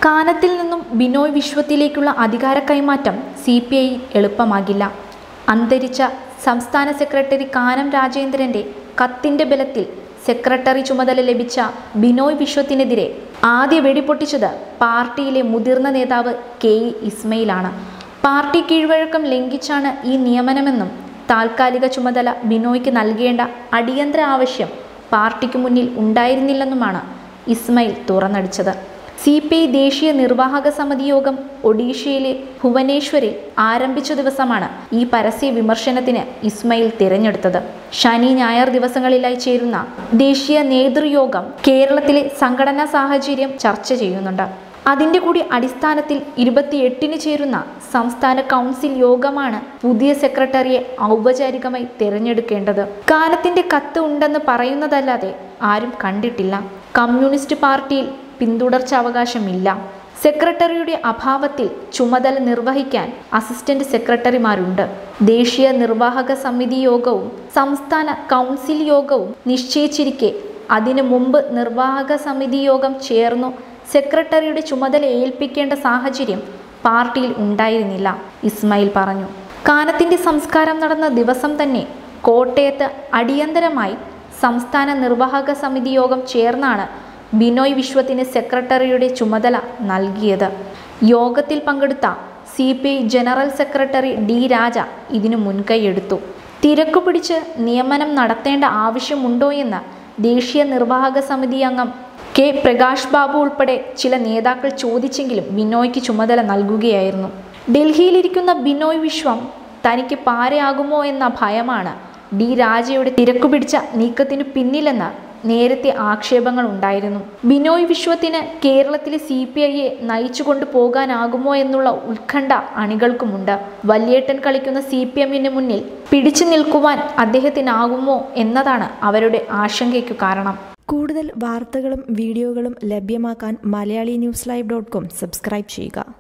കാനത്തിൽ നിന്നും ബിനോയ് വിശ്വത്തിലേക്കുള്ള അധികാര കൈമാറ്റം CPI എളുപ്പമാകില്ല. അന്തരിച്ച സംസ്ഥാന സെക്രട്ടറി കാനം രാജേന്ദ്രൻ്റെ കത്തിൻ്റെ ബലത്തിൽ സെക്രട്ടറി ചുമതല ലഭിച്ച ബിനോയ് വിശ്വത്തിനെതിരെ ആദ്യ വെടിപൊട്ടിച്ചത് പാർട്ടിയിലെ മുതിർന്ന നേതാവ് KE ഇസ്മയിലാണ്. പാർട്ടി കീഴ്വഴക്കം ലംഘിച്ചാണ് ഈ നിയമനമെന്നും താൽക്കാലിക ചുമതല ബിനോയ്ക്ക് നൽകേണ്ട അടിയന്തര ആവശ്യം പാർട്ടിക്ക് മുന്നിൽ ഉണ്ടായിരുന്നില്ലെന്നുമാണ് ഇസ്മയിൽ തുറന്നടിച്ചത്. CPI ദേശീയ നിർവാഹക സമിതി യോഗം ഒഡീഷയിലെ ഭുവനേശ്വരിൽ ആരംഭിച്ച ദിവസമാണ് ഈ പരസ്യ വിമർശനത്തിന് ഇസ്മയിൽ തിരഞ്ഞെടുത്തത്. ശനി ഞായർ ദിവസങ്ങളിലായി ചേരുന്ന ദേശീയ നേതൃയോഗം കേരളത്തിലെ സംഘടനാ സാഹചര്യം ചർച്ച ചെയ്യുന്നുണ്ട്. അതിൻ്റെ കൂടി അടിസ്ഥാനത്തിൽ 28-ന് ചേരുന്ന സംസ്ഥാന കൗൺസിൽ യോഗമാണ് പുതിയ സെക്രട്ടറിയെ ഔപചാരികമായി തിരഞ്ഞെടുക്കേണ്ടത്. കാലത്തിൻ്റെ കത്ത് ഉണ്ടെന്ന് പറയുന്നതല്ലാതെ ആരും കണ്ടിട്ടില്ല. കമ്മ്യൂണിസ്റ്റ് പാർട്ടിയിൽ പിന്തുടർച്ചാവകാശമില്ല. സെക്രട്ടറിയുടെ അഭാവത്തിൽ ചുമതല നിർവഹിക്കാൻ അസിസ്റ്റന്റ് സെക്രട്ടറിമാരുണ്ട്. ദേശീയ നിർവാഹക സമിതി യോഗവും സംസ്ഥാന കൗൺസിൽ യോഗവും നിശ്ചയിച്ചിരിക്കെ അതിനു മുമ്പ് നിർവാഹക സമിതി യോഗം ചേർന്നു സെക്രട്ടറിയുടെ ചുമതല ഏൽപ്പിക്കേണ്ട സാഹചര്യം പാർട്ടിയിൽ ഉണ്ടായിരുന്നില്ല, ഇസ്മയിൽ പറഞ്ഞു. കാനത്തിൻ്റെ സംസ്കാരം നടന്ന ദിവസം തന്നെ കോട്ടയത്ത് അടിയന്തരമായി സംസ്ഥാന നിർവാഹക സമിതി യോഗം ചേർന്നാണ് ബിനോയ് വിശ്വത്തിന് സെക്രട്ടറിയുടെ ചുമതല നൽകിയത്. യോഗത്തിൽ പങ്കെടുത്ത CPI general secretary D Raja ഇതിനു മുൻകൈയെടുത്തു. തിരക്കു പിടിച്ച് നിയമനം നടത്തേണ്ട ആവശ്യമുണ്ടോ എന്ന് ദേശീയ നിർവാഹക സമിതി അംഗം K പ്രകാശ് ബാബു ഉൾപ്പെടെ ചില നേതാക്കൾ ചോദിച്ചെങ്കിലും ബിനോയ്ക്ക് ചുമതല നൽകുകയായിരുന്നു. ഡൽഹിയിലിരിക്കുന്ന ബിനോയ് വിശ്വം തനിക്ക് പാരയാകുമോ എന്ന ഭയമാണ് D രാജയുടെ തിരക്കുപിടിച്ച നീക്കത്തിനു പിന്നിലെന്ന് നേരത്തെ ആക്ഷേപങ്ങൾ ഉണ്ടായിരുന്നു. ബിനോയ് വിശ്വത്തിന് കേരളത്തിലെ CPIയെ നയിച്ചു കൊണ്ടു പോകാനാകുമോ എന്നുള്ള ഉത്കണ്ഠ അണികൾക്കുമുണ്ട്. വല്യേട്ടൻ കളിക്കുന്ന CPMന് മുന്നിൽ പിടിച്ചു നിൽക്കുവാൻ അദ്ദേഹത്തിനാകുമോ എന്നതാണ് അവരുടെ ആശങ്കയ്ക്കു കാരണം. കൂടുതൽ വാർത്തകളും വീഡിയോകളും ലഭ്യമാക്കാൻ MalayaliNewsLive.com സബ്സ്ക്രൈബ് ചെയ്യുക.